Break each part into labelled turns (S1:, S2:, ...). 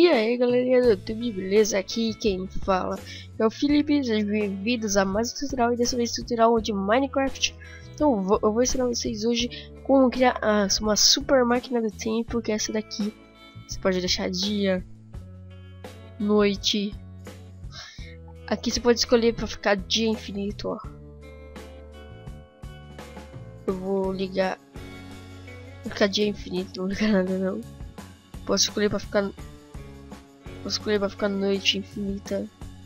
S1: E aí galerinha do YouTube, beleza? Aqui quem fala é o Felipe, sejam bem-vindos a mais um tutorial, e dessa vez tutorial de Minecraft. Então eu vou ensinar vocês hoje como criar uma super máquina do tempo, que é essa daqui. Você pode deixar dia, noite. Aqui você pode escolher para ficar dia infinito, ó. Eu vou ligar, vou ficar dia infinito, não vou ligar nada não. Posso escolher para ficar noite infinita.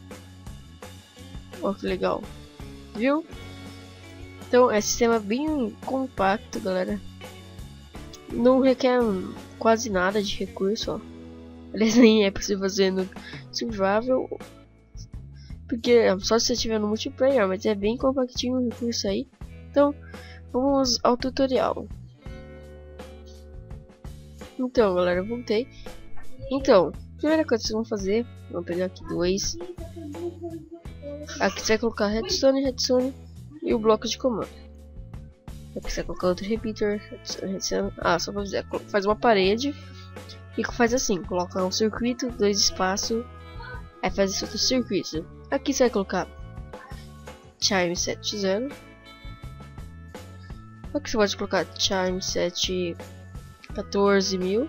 S1: Ó, que legal, viu? Então é um sistema bem compacto, galera. Não requer quase nada de recurso, ó. Aliás, nem é possível fazer no survival, porque é só se você estiver no multiplayer, mas é bem compactinho o recurso aí. Então vamos ao tutorial. Então galera, eu voltei. Então, primeira coisa que vocês vão fazer, vamos pegar aqui dois. Aqui você vai colocar redstone e o bloco de comando. Aqui você vai colocar outro repeater, redstone. Só pra dizer, faz uma parede e faz assim, coloca um circuito, dois espaços, aí faz esse outro circuito. Aqui você vai colocar time set 0. Aqui você pode colocar time set 14.000.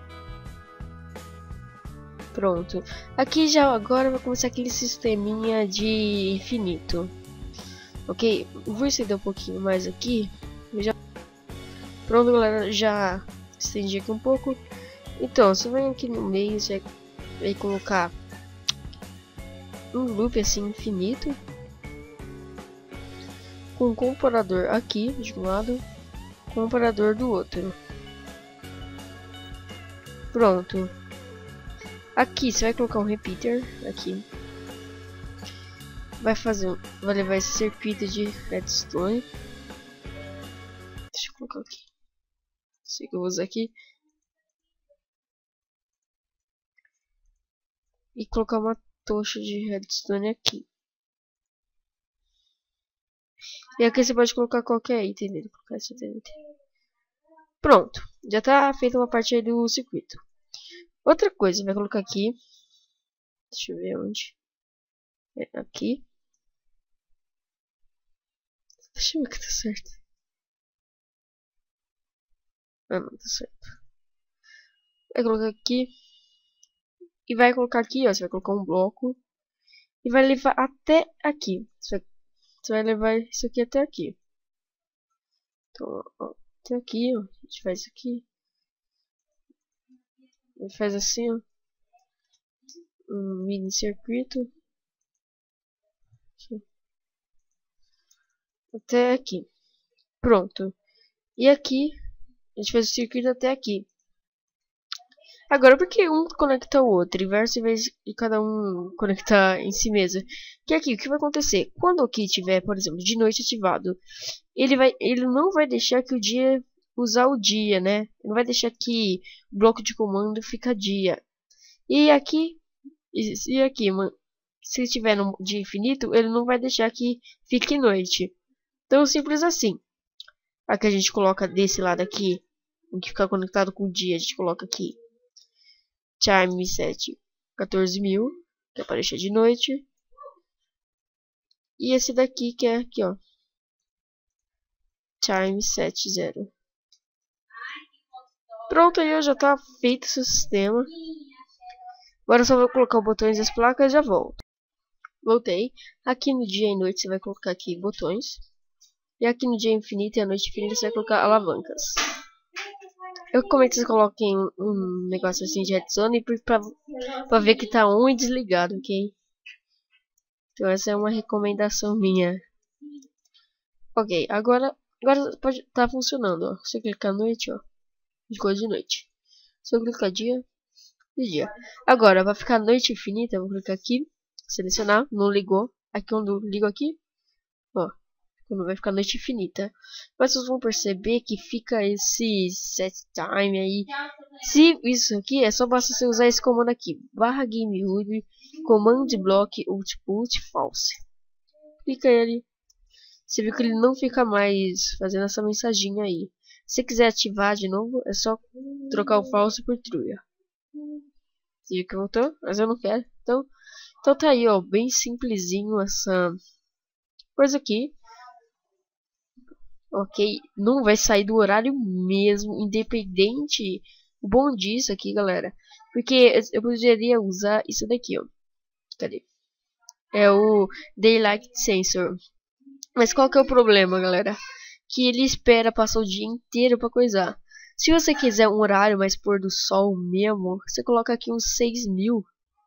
S1: Pronto. Aqui já agora vai começar aquele sisteminha de infinito. Ok, vou estender um pouquinho mais aqui. Pronto, galera, já estendi aqui um pouco. Então, você vai aqui no meio, você vai colocar um loop assim infinito, com um comparador aqui de um lado, comparador do outro. Pronto. Aqui você vai colocar um repeater aqui. Vai levar esse circuito de redstone. Deixa eu colocar aqui. Sei que eu vou usar aqui. E colocar uma tocha de redstone aqui. E aqui você pode colocar qualquer item dele. Pronto. Já tá feita uma parte aí do circuito. Outra coisa, vai colocar aqui. Deixa eu ver onde. É aqui. Deixa eu ver que tá certo. Não tá certo. Vai colocar aqui. E vai colocar aqui, ó. Você vai colocar um bloco. E vai levar até aqui. Você vai levar isso aqui até aqui. Então, ó, até aqui, ó. A gente faz aqui. A gente faz assim, ó. Um mini circuito. Aqui. Até aqui. Pronto. E aqui, a gente faz o circuito até aqui. Agora, por que um conecta o outro, inverso, em vez de cada um conectar em si mesmo? Que aqui, o que vai acontecer? Quando aqui tiver, por exemplo, de noite ativado, ele não vai deixar que o dia usar o dia, né? Ele não vai deixar que o bloco de comando fica dia. E aqui, se estiver no dia infinito, ele não vai deixar que fique noite. Então, simples assim. Aqui a gente coloca desse lado aqui, o que fica conectado com o dia, a gente coloca aqui time set 14.000, que é para deixar de noite. E esse daqui que é aqui, ó, time set 0. Pronto, aí já tá feito esse sistema. Agora eu só vou colocar os botões das placas e já volto. Voltei. Aqui no dia e noite você vai colocar aqui botões. E aqui no dia infinito e a noite infinita você vai colocar alavancas. Eu recomendo que vocês coloquem um negócio assim de redstone pra ver que tá on e desligado, ok? Então essa é uma recomendação minha. Ok, agora pode estar funcionando, ó. Se eu clicar noite, ó, ficou de noite. Se eu clicar dia, de dia. Agora, vai ficar noite infinita, eu vou clicar aqui, selecionar, não ligou. Aqui quando ligo aqui, ó, quando vai ficar noite infinita. Mas vocês vão perceber que fica esse set time aí. Se isso aqui é só basta você usar esse comando aqui, /GameHub, command block output false. Clica ele. Você viu que ele não fica mais fazendo essa mensaginha aí. Se você quiser ativar de novo, é só trocar o false por true. Você viu que voltou? Mas eu não quero. Então tá aí, ó. Bem simplesinho essa coisa aqui. Ok? Não vai sair do horário mesmo, independente. O bom disso aqui, galera. Porque eu poderia usar isso daqui, ó. Cadê? É o Daylight Sensor. Mas qual que é o problema, galera? Que ele espera passar o dia inteiro pra coisar. Se você quiser um horário mais pôr do sol mesmo, você coloca aqui uns 6.000.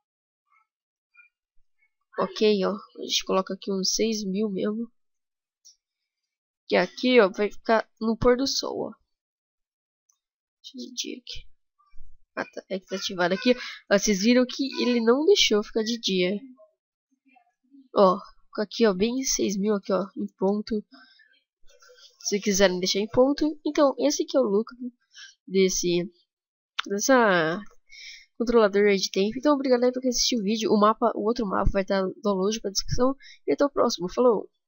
S1: Ok, ó. A gente coloca aqui uns 6.000 mesmo. Que aqui, ó, vai ficar no pôr do sol, ó. Deixa eu de dia aqui. Ah, tá. É que tá ativado aqui. Ó, vocês viram que ele não deixou ficar de dia. Ó, aqui, ó, bem 6.000 aqui, ó, em ponto. Se quiserem deixar em ponto. Então, esse aqui é o lucro dessa controlador de tempo. Então, obrigado aí por assistir o vídeo. O outro mapa vai estar no download para descrição. E até o próximo. Falou!